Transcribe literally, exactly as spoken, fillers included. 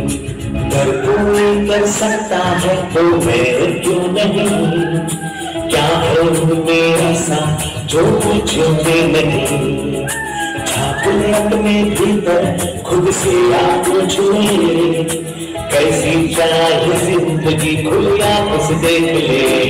अगर कोई कर सकता है तो मैं क्यों नहीं, क्या है मेरा साथ जो मुझे नहीं। झाँक ले अपने भीतर खुद से आप छुए, कैसी चाहे जिंदगी खुली आंख से देख ले।